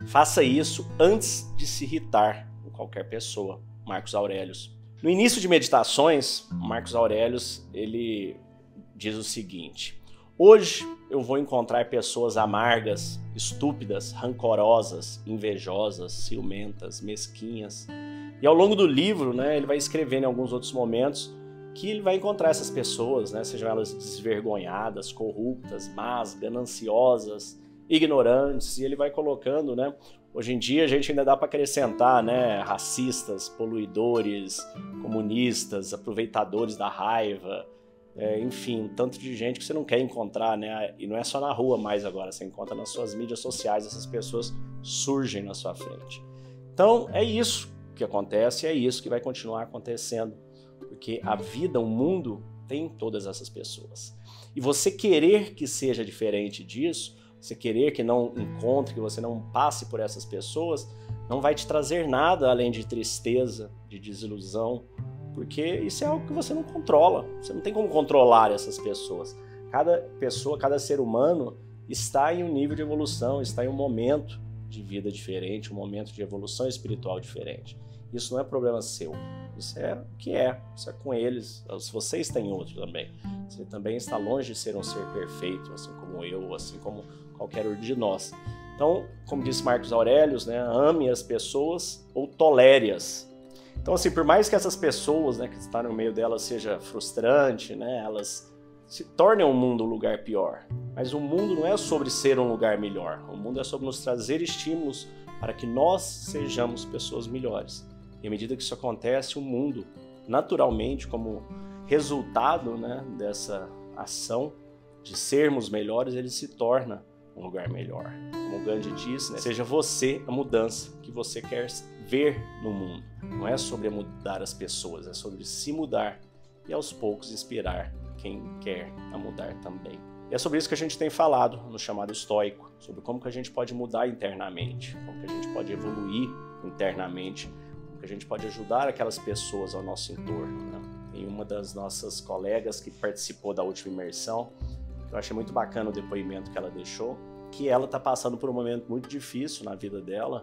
Faça isso antes de se irritar com qualquer pessoa. Marcos Aurelius. No início de Meditações, Marcos Aurelius ele diz o seguinte: hoje eu vou encontrar pessoas amargas, estúpidas, rancorosas, invejosas, ciumentas, mesquinhas. E ao longo do livro, né, ele vai escrevendo em alguns outros momentos que ele vai encontrar essas pessoas, né, sejam elas desvergonhadas, corruptas, más, gananciosas, ignorantes, e ele vai colocando, né, hoje em dia a gente ainda dá para acrescentar, né, racistas, poluidores, comunistas, aproveitadores da raiva, enfim, tanto de gente que você não quer encontrar, né, e não é só na rua mais agora, você encontra nas suas mídias sociais, essas pessoas surgem na sua frente. Então é isso que acontece, é isso que vai continuar acontecendo, porque a vida, o mundo tem todas essas pessoas. E você querer que seja diferente disso, você querer que não encontre, que você não passe por essas pessoas, não vai te trazer nada além de tristeza, de desilusão, porque isso é algo que você não controla. Você não tem como controlar essas pessoas. Cada pessoa, cada ser humano está em um nível de evolução, está em um momento de vida diferente, um momento de evolução espiritual diferente. Isso não é problema seu. Isso é o que é. Isso é com eles. Se você está em outro também. Você também está longe de ser um ser perfeito, assim como eu, assim como qualquer um de nós. Então, como disse Marcos Aurelius, né, ame as pessoas ou tolere-as. Então, assim, por mais que essas pessoas, né, que estão no meio delas seja frustrante, né, elas se tornem o mundo um lugar pior. Mas o mundo não é sobre ser um lugar melhor. O mundo é sobre nos trazer estímulos para que nós sejamos pessoas melhores. E à medida que isso acontece, o mundo, naturalmente, como resultado, né, dessa ação de sermos melhores, ele se torna um lugar melhor. Como o Gandhi disse, né, seja você a mudança que você quer ver no mundo. Não é sobre mudar as pessoas, é sobre se mudar e aos poucos inspirar quem quer a mudar também. E é sobre isso que a gente tem falado no chamado estoico, sobre como que a gente pode mudar internamente, como que a gente pode evoluir internamente, que a gente pode ajudar aquelas pessoas ao nosso entorno, né? Tem uma das nossas colegas que participou da última imersão, eu achei muito bacana o depoimento que ela deixou, que ela está passando por um momento muito difícil na vida dela,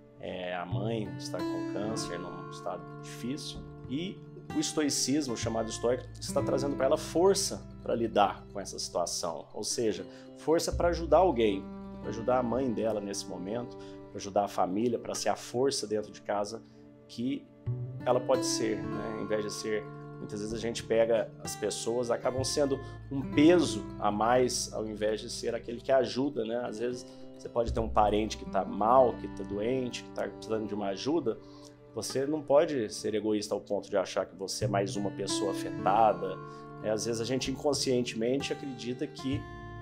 a mãe está com câncer num estado difícil, e o estoicismo, o chamado estoico, está trazendo para ela força para lidar com essa situação, ou seja, força para ajudar alguém, para ajudar a mãe dela nesse momento, para ajudar a família, para ser a força dentro de casa que ela pode ser, né? Em vez de ser, muitas vezes a gente pega as pessoas, acabam sendo um peso a mais, ao invés de ser aquele que ajuda, né? Às vezes você pode ter um parente que está mal, que está doente, que está precisando de uma ajuda, você não pode ser egoísta ao ponto de achar que você é mais uma pessoa afetada, né? Às vezes a gente inconscientemente acredita que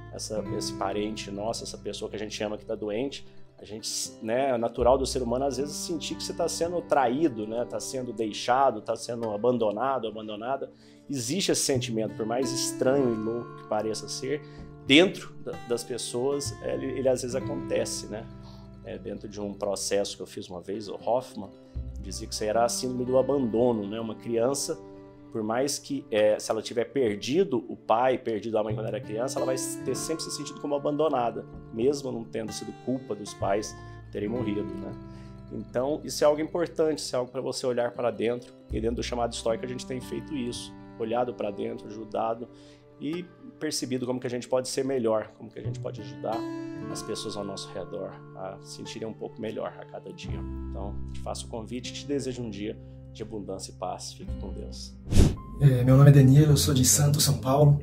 esse parente nosso, essa pessoa que a gente ama que está doente, a gente, né, é natural do ser humano às vezes sentir que você está sendo traído, né, está sendo deixado, está sendo abandonado, abandonada. Existe esse sentimento, por mais estranho e louco que pareça ser, dentro das pessoas ele às vezes acontece, né? Dentro de um processo que eu fiz uma vez, o Hoffman dizia que isso era a síndrome do abandono, né? Uma criança, por mais que se ela tiver perdido o pai, perdido a mãe quando era criança, ela vai ter sempre se sentido como abandonada, mesmo não tendo sido culpa dos pais terem morrido, né? Então, isso é algo importante, isso é algo para você olhar para dentro, e dentro do chamado estoico a gente tem feito isso, olhado para dentro, ajudado e percebido como que a gente pode ser melhor, como que a gente pode ajudar as pessoas ao nosso redor a se sentirem um pouco melhor a cada dia. Então, te faço o convite e te desejo um dia de abundância e paz. Fique com Deus. Meu nome é Danilo, eu sou de Santos, São Paulo,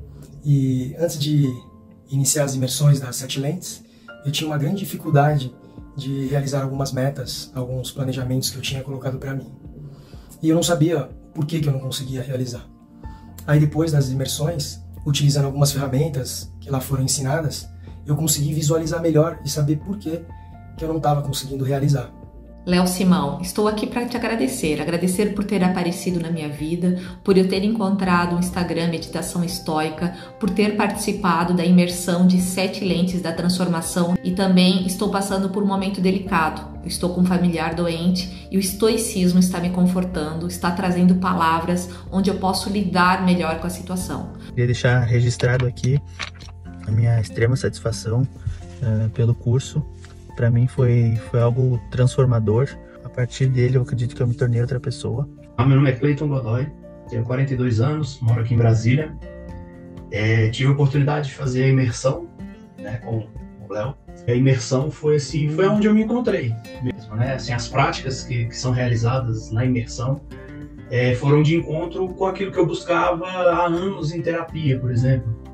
e antes de iniciar as imersões das 7 lentes, eu tinha uma grande dificuldade de realizar algumas metas, alguns planejamentos que eu tinha colocado para mim. E eu não sabia por que eu não conseguia realizar. Aí depois das imersões, utilizando algumas ferramentas que lá foram ensinadas, eu consegui visualizar melhor e saber por que eu não estava conseguindo realizar. Léo Simão, estou aqui para te agradecer por ter aparecido na minha vida, por eu ter encontrado o Instagram Meditação Estoica, por ter participado da imersão de 7 lentes da transformação e também estou passando por um momento delicado. Eu estou com um familiar doente e o estoicismo está me confortando, está trazendo palavras onde eu posso lidar melhor com a situação. Queria deixar registrado aqui a minha extrema satisfação pelo curso, para mim foi algo transformador. A partir dele, eu acredito que eu me tornei outra pessoa. Meu nome é Cleiton Godoy, tenho 42 anos, moro aqui em Brasília. Tive a oportunidade de fazer a imersão, né, com o Léo. A imersão foi onde eu me encontrei mesmo, né? Assim, as práticas que são realizadas na imersão foram de encontro com aquilo que eu buscava há anos em terapia, por exemplo.